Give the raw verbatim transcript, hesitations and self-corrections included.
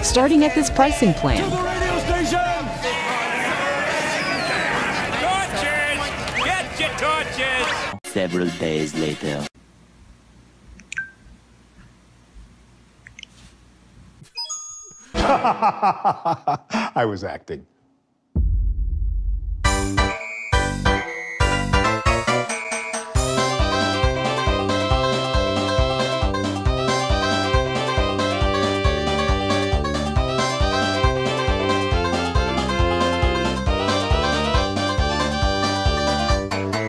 starting at this pricing plan. To the radio station! Torches! Get your torches! Several days later. I was acting.